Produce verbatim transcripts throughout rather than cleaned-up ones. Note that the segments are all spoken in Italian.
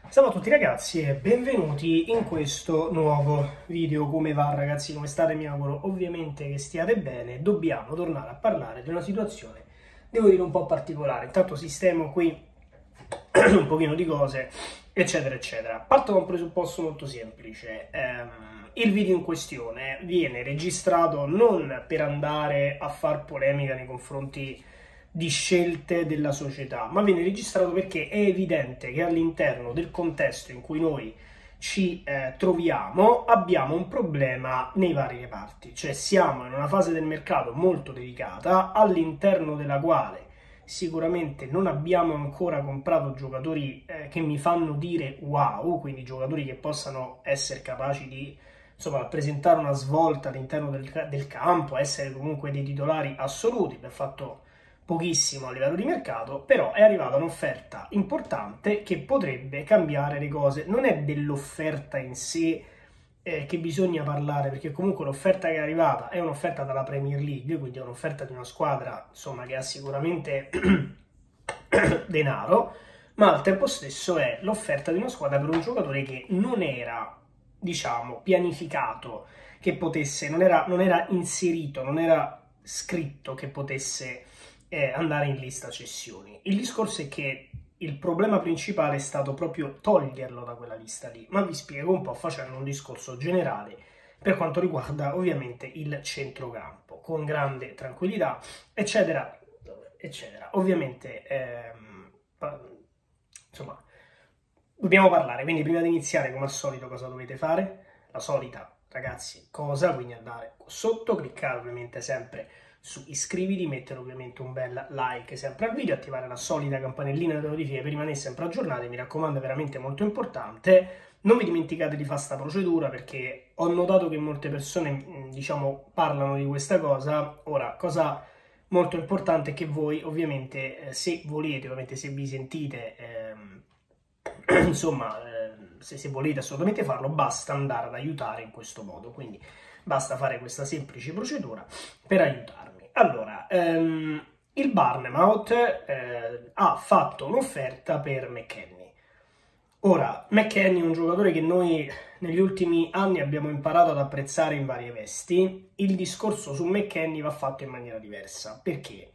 Salve a tutti ragazzi e benvenuti in questo nuovo video. Come va ragazzi? Come state? Mi auguro ovviamente che stiate bene. Dobbiamo tornare a parlare di una situazione, devo dire, un po' particolare. Intanto sistemo qui un pochino di cose, eccetera eccetera. Parto da un presupposto molto semplice. Ehm, il video in questione viene registrato non per andare a far polemica nei confronti di scelte della società, ma viene registrato perché è evidente che all'interno del contesto in cui noi ci eh, troviamo abbiamo un problema nei vari reparti, cioè siamo in una fase del mercato molto delicata all'interno della quale sicuramente non abbiamo ancora comprato giocatori eh, che mi fanno dire wow, quindi giocatori che possano essere capaci di insomma rappresentare una svolta all'interno del, del campo, essere comunque dei titolari assoluti. Per fatto pochissimo a livello di mercato, però è arrivata un'offerta importante che potrebbe cambiare le cose. Non è dell'offerta in sé eh, che bisogna parlare, perché comunque l'offerta che è arrivata è un'offerta dalla Premier League, quindi è un'offerta di una squadra insomma che ha sicuramente denaro, ma al tempo stesso è l'offerta di una squadra per un giocatore che non era, diciamo, pianificato, che potesse, non era, non era inserito, non era scritto che potesse Eh, andare in lista cessioni. Il discorso è che il problema principale è stato proprio toglierlo da quella lista lì, ma vi spiego un po' facendo un discorso generale per quanto riguarda ovviamente il centrocampo, con grande tranquillità, eccetera, eccetera. Ovviamente, ehm, insomma, dobbiamo parlare, quindi prima di iniziare, come al solito, cosa dovete fare? La solita, ragazzi, cosa? Quindi andare sotto, cliccare ovviamente sempre su iscriviti, mettere ovviamente un bel like sempre al video, attivare la solita campanellina delle notifiche per rimanere sempre aggiornati. Mi raccomando, è veramente molto importante. Non vi dimenticate di fare questa procedura, perché ho notato che molte persone, diciamo, parlano di questa cosa. Ora, cosa molto importante è che voi ovviamente, se volete, ovviamente se vi sentite, ehm, insomma, eh, se, se volete assolutamente farlo, basta andare ad aiutare in questo modo. Quindi basta fare questa semplice procedura per aiutarmi. Allora, ehm, il Bournemouth eh, ha fatto un'offerta per McKennie. Ora, McKennie è un giocatore che noi negli ultimi anni abbiamo imparato ad apprezzare in varie vesti. Il discorso su McKennie va fatto in maniera diversa. Perché?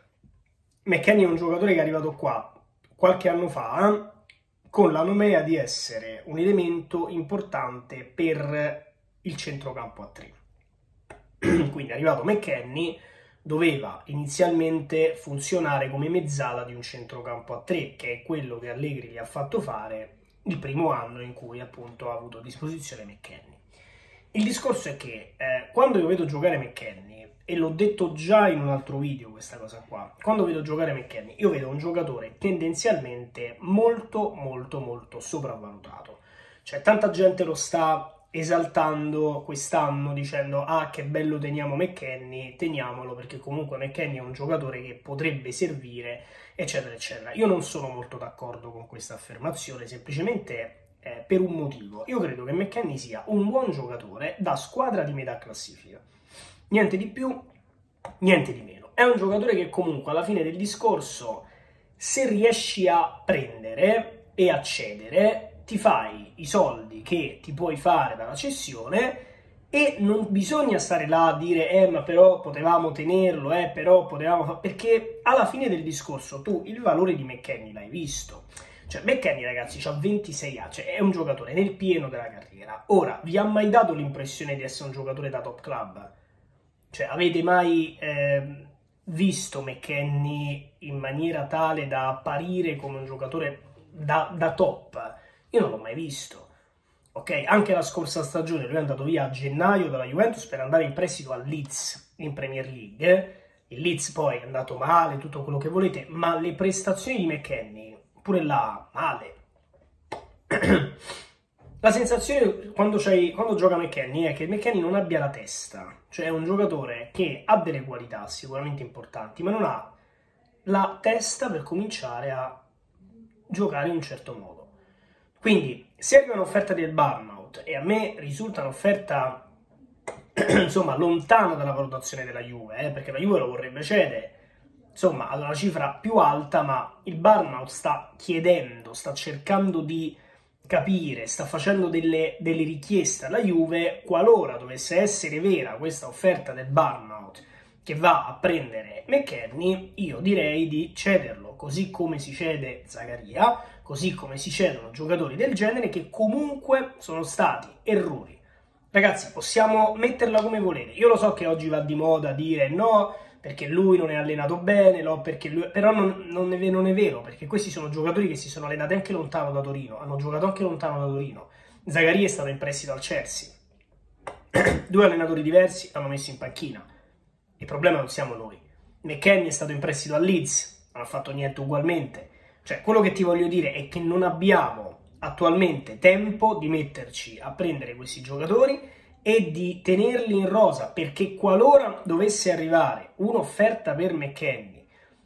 McKennie è un giocatore che è arrivato qua qualche anno fa con la nomea di essere un elemento importante per il centrocampo a tre. Quindi è arrivato McKennie, doveva inizialmente funzionare come mezzala di un centrocampo a tre, che è quello che Allegri gli ha fatto fare il primo anno in cui appunto ha avuto a disposizione McKennie. Il discorso è che eh, quando io vedo giocare McKennie, e l'ho detto già in un altro video questa cosa qua, quando vedo giocare McKennie io vedo un giocatore tendenzialmente molto molto molto sopravvalutato. Cioè tanta gente lo sta esaltando quest'anno dicendo ah che bello, teniamo McKennie, teniamolo perché comunque McKennie è un giocatore che potrebbe servire, eccetera eccetera. Io non sono molto d'accordo con questa affermazione, semplicemente eh, per un motivo. Io credo che McKennie sia un buon giocatore da squadra di metà classifica, niente di più, niente di meno. È un giocatore che comunque alla fine del discorso, se riesci a prendere e a cedere, ti fai i soldi che ti puoi fare dalla cessione e non bisogna stare là a dire eh ma però potevamo tenerlo, eh però potevamo fare, perché alla fine del discorso tu il valore di McKennie l'hai visto. Cioè McKennie ragazzi ha ventisei anni, cioè è un giocatore nel pieno della carriera. Ora, vi ha mai dato l'impressione di essere un giocatore da top club? Cioè avete mai eh, visto McKennie in maniera tale da apparire come un giocatore da, da top? Io non l'ho mai visto, ok? Anche la scorsa stagione lui è andato via a gennaio dalla Juventus per andare in prestito al Leeds in Premier League. Il Leeds poi è andato male, tutto quello che volete, ma le prestazioni di McKennie, pure là, male. La sensazione quando, quando gioca McKennie è che McKennie non abbia la testa, cioè è un giocatore che ha delle qualità sicuramente importanti, ma non ha la testa per cominciare a giocare in un certo modo. Quindi, se arriva un'offerta del Bournemouth, e a me risulta un'offerta insomma lontana dalla valutazione della Juve, eh, perché la Juve lo vorrebbe cedere, insomma, ad una cifra più alta, ma il Bournemouth sta chiedendo, sta cercando di capire, sta facendo delle, delle richieste alla Juve, qualora dovesse essere vera questa offerta del Bournemouth che va a prendere McKennie, io direi di cederlo, così come si cede Zakaria, così come si cedono giocatori del genere che comunque sono stati errori. Ragazzi, possiamo metterla come volete. Io lo so che oggi va di moda dire no, perché lui non è allenato bene, no, perché lui... però non, non, è, non è vero, perché questi sono giocatori che si sono allenati anche lontano da Torino, hanno giocato anche lontano da Torino. Zakaria è stato in prestito al Chelsea. Due allenatori diversi l'hanno messo in panchina. Il problema non siamo noi. McKennie è stato in prestito al Leeds, non ha fatto niente ugualmente. Cioè, quello che ti voglio dire è che non abbiamo attualmente tempo di metterci a prendere questi giocatori e di tenerli in rosa, perché qualora dovesse arrivare un'offerta per McKennie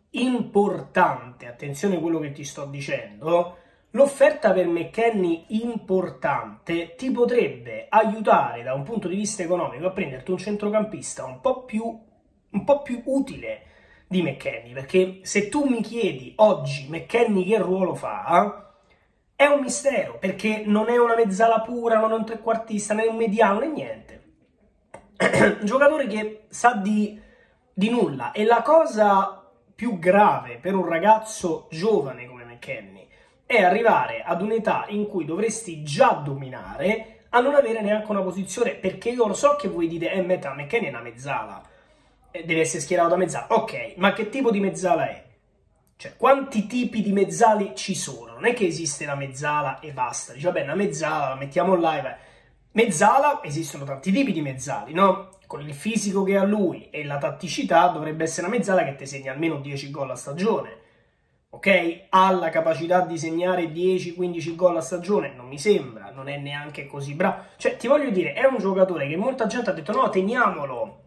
importante, attenzione a quello che ti sto dicendo, l'offerta per McKennie importante ti potrebbe aiutare da un punto di vista economico a prenderti un centrocampista un po' più, un po' più utile di McKennie, perché se tu mi chiedi oggi McKennie che ruolo fa, è un mistero, perché non è una mezzala pura, non è un trequartista, non è un mediano, né niente. Un giocatore che sa di, di nulla. E la cosa più grave per un ragazzo giovane come McKennie è arrivare ad un'età in cui dovresti già dominare a non avere neanche una posizione, perché io lo so che voi dite, eh, metà, McKennie è una mezzala, deve essere schierato da mezzala. Ok, ma che tipo di mezzala è? Cioè, quanti tipi di mezzali ci sono? Non è che esiste la mezzala e basta. Dice, vabbè, una mezzala la mettiamo là. Vai. Mezzala, esistono tanti tipi di mezzali, no? Con il fisico che ha lui e la tatticità dovrebbe essere una mezzala che ti segna almeno dieci gol a stagione. Ok? Ha la capacità di segnare dieci quindici gol a stagione? Non mi sembra, non è neanche così bravo. Cioè, ti voglio dire, è un giocatore che molta gente ha detto no, teniamolo,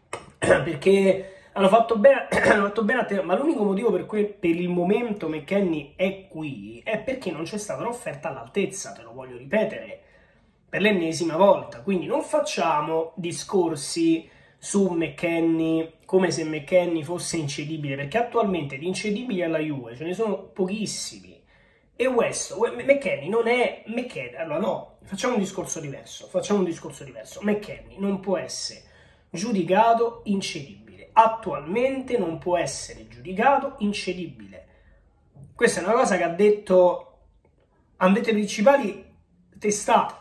perché... Hanno fatto bene, hanno fatto bene a te, ma l'unico motivo per cui per il momento McKennie è qui è perché non c'è stata un'offerta all'altezza, te lo voglio ripetere per l'ennesima volta. Quindi non facciamo discorsi su McKennie come se McKennie fosse incedibile, perché attualmente di incedibili alla Juve ce ne sono pochissimi. E West, McKennie non è McKennie, allora no, facciamo un discorso diverso, facciamo un discorso diverso. McKennie non può essere giudicato incedibile. Attualmente non può essere giudicato incedibile. Questa è una cosa che ha detto, hanno detto i principali testate,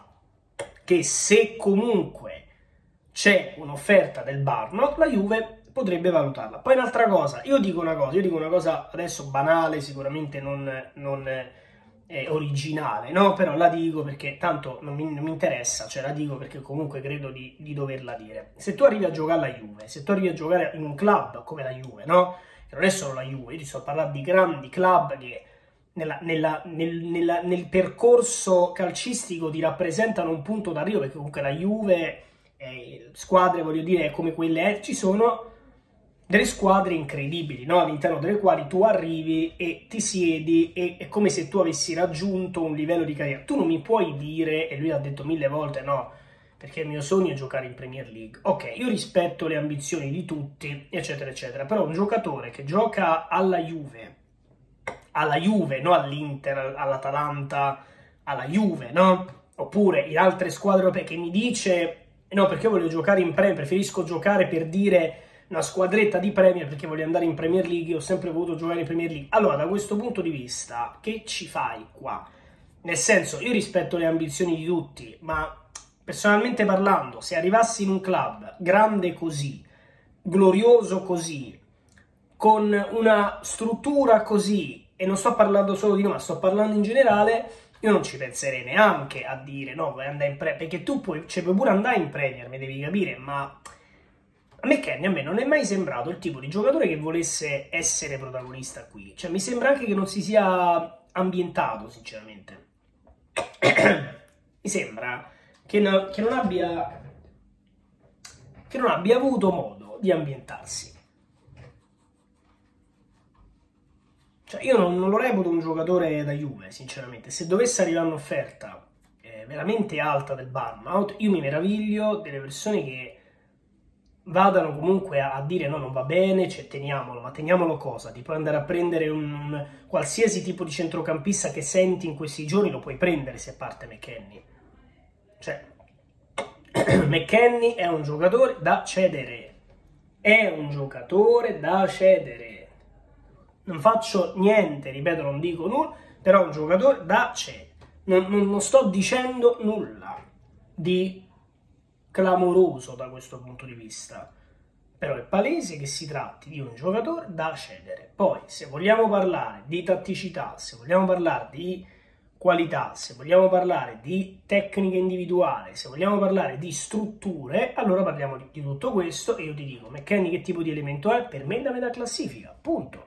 che se comunque c'è un'offerta del Bournemouth, la Juve potrebbe valutarla. Poi un'altra cosa, io dico una cosa, io dico una cosa adesso banale, sicuramente non, non eh, originale, no? Però la dico perché tanto non mi, non mi interessa, cioè la dico perché comunque credo di, di doverla dire. Se tu arrivi a giocare alla Juve, se tu arrivi a giocare in un club come la Juve, no? Che non è solo la Juve, io ti sto parlando di grandi club che nella, nella, nel, nella, nel percorso calcistico ti rappresentano un punto d'arrivo, perché comunque la Juve, eh, squadre, voglio dire, come quelle, eh, ci sono delle squadre incredibili, no? All'interno delle quali tu arrivi e ti siedi e è come se tu avessi raggiunto un livello di carriera. Tu non mi puoi dire, e lui ha detto mille volte, no, perché il mio sogno è giocare in Premier League. Ok, io rispetto le ambizioni di tutti, eccetera, eccetera, però un giocatore che gioca alla Juve, alla Juve, no all'Inter, all'Atalanta, alla Juve, no? Oppure in altre squadre europee, che mi dice, no, perché io voglio giocare in Premier, preferisco giocare per dire una squadretta di Premier perché voglio andare in Premier League, io ho sempre voluto giocare in Premier League. Allora, da questo punto di vista, che ci fai qua? Nel senso, io rispetto le ambizioni di tutti, ma personalmente parlando, se arrivassi in un club grande così, glorioso così, con una struttura così, e non sto parlando solo di noi, ma sto parlando in generale, io non ci penserei neanche a dire no, vuoi andare in Premier, perché tu puoi, cioè, puoi pure andare in Premier, mi devi capire, ma a McKennie a me non è mai sembrato il tipo di giocatore che volesse essere protagonista qui. Cioè, mi sembra anche che non si sia ambientato, sinceramente. Mi sembra che, no, che, non abbia, che non abbia avuto modo di ambientarsi. Cioè, io non, non lo reputo un giocatore da Juve, sinceramente. Se dovesse arrivare un'offerta eh, veramente alta del Bournemouth, io mi meraviglio delle persone che vadano comunque a, a dire no, non va bene, cioè, teniamolo, ma teniamolo cosa? Ti puoi andare a prendere un, un qualsiasi tipo di centrocampista che senti in questi giorni, lo puoi prendere se parte McKennie. Cioè, McKennie è un giocatore da cedere, è un giocatore da cedere. Non faccio niente, ripeto, non dico nulla, però è un giocatore da cedere. Non, non, non sto dicendo nulla di clamoroso da questo punto di vista, però è palese che si tratti di un giocatore da cedere. Poi, se vogliamo parlare di tatticità, se vogliamo parlare di qualità, se vogliamo parlare di tecnica individuale, se vogliamo parlare di strutture, allora parliamo di, di tutto questo e io ti dico, McKennie che tipo di elemento è? Per me è da metà classifica, punto.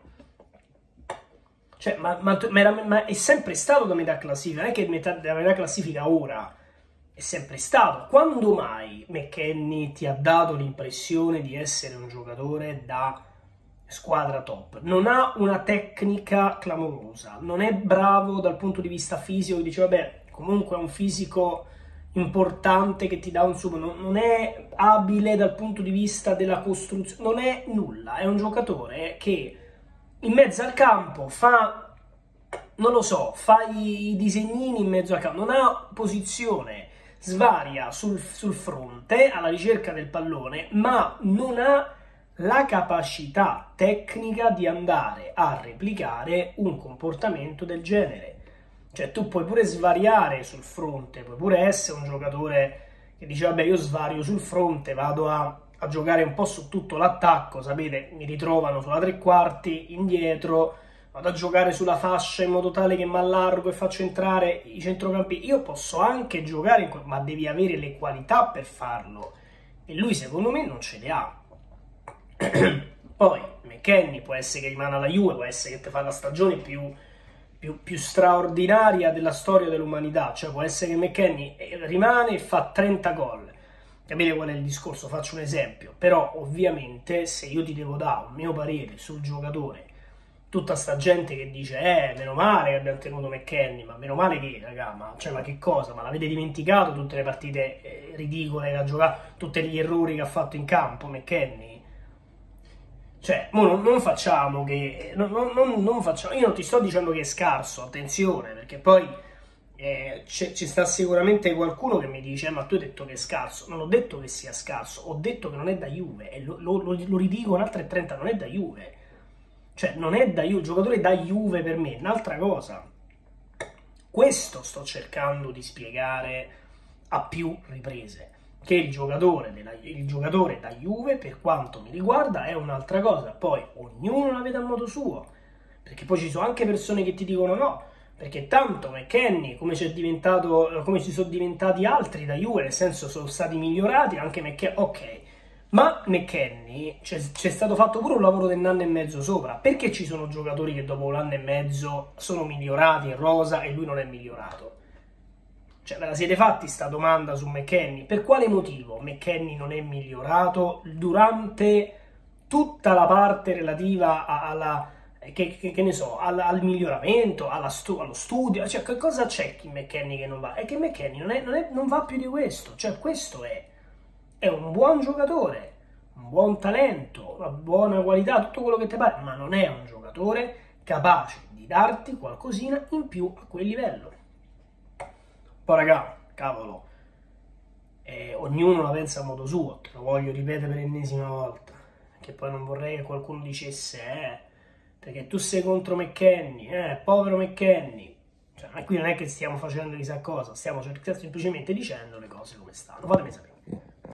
Cioè, ma, ma, ma, ma è sempre stato da metà classifica, non è che metà, da metà classifica ora, è sempre stato. Quando mai McKennie ti ha dato l'impressione di essere un giocatore da squadra top? Non ha una tecnica clamorosa, non è bravo dal punto di vista fisico, che dice vabbè, comunque è un fisico importante che ti dà un suo, non, non è abile dal punto di vista della costruzione, non è nulla, è un giocatore che in mezzo al campo fa, non lo so, fa i disegnini in mezzo al campo, non ha posizione, svaria sul, sul fronte alla ricerca del pallone, ma non ha la capacità tecnica di andare a replicare un comportamento del genere. Cioè tu puoi pure svariare sul fronte, puoi pure essere un giocatore che dice vabbè io svario sul fronte, vado a a giocare un po' su tutto l'attacco, sapete, mi ritrovano sulla tre quarti, indietro, vado a giocare sulla fascia in modo tale che mi allargo e faccio entrare i centrocampi. Io posso anche giocare, in ma devi avere le qualità per farlo, e lui secondo me non ce le ha. Poi McKennie può essere che rimane alla Juve, può essere che ti fa la stagione più, più, più straordinaria della storia dell'umanità, cioè può essere che McKennie rimane e fa trenta gol. Capite qual è il discorso? Faccio un esempio, però ovviamente se io ti devo dare un mio parere sul giocatore, tutta sta gente che dice eh, meno male che abbiamo tenuto McKennie, ma meno male che, raga, ma, cioè, ma che cosa? Ma l'avete dimenticato tutte le partite eh, ridicole che ha giocato, tutti gli errori che ha fatto in campo McKennie? Cioè, mo non, non facciamo che... Non, non, non facciamo, io non ti sto dicendo che è scarso, attenzione, perché poi... Eh, ci sta sicuramente qualcuno che mi dice eh, ma tu hai detto che è scarso. Non ho detto che sia scarso, ho detto che non è da Juve e lo, lo, lo ridico un'altra e trenta, non è da Juve, cioè non è da Juve, il giocatore da Juve per me è un'altra cosa. Questo sto cercando di spiegare a più riprese, che il giocatore, della, il giocatore da Juve per quanto mi riguarda è un'altra cosa, poi ognuno la vede a modo suo, perché poi ci sono anche persone che ti dicono no, perché tanto McKennie, come, c'è diventato, come ci sono diventati altri da Juve, nel senso sono stati migliorati, anche McKennie, ok, ma McKennie c'è, c'è stato fatto pure un lavoro dell'anno e mezzo sopra, perché ci sono giocatori che dopo un anno e mezzo sono migliorati in rosa e lui non è migliorato? Cioè ve la siete fatti sta domanda su McKennie? Per quale motivo McKennie non è migliorato durante tutta la parte relativa alla... Che, che, che ne so, al, al miglioramento, alla stu, allo studio, cioè che cosa c'è in McKennie che non va? È che McKennie non, è, non, è, non va più di questo, cioè questo è, è un buon giocatore, un buon talento, una buona qualità, tutto quello che ti pare, ma non è un giocatore capace di darti qualcosina in più a quel livello. Poi raga, cavolo, eh, ognuno la pensa a modo suo, te lo voglio ripetere per l'ennesima volta, che poi non vorrei che qualcuno dicesse eh, perché tu sei contro McKennie, eh, povero McKennie. Cioè, ma qui non è che stiamo facendo chissà cosa, stiamo semplicemente dicendo le cose come stanno. Fatemi sapere.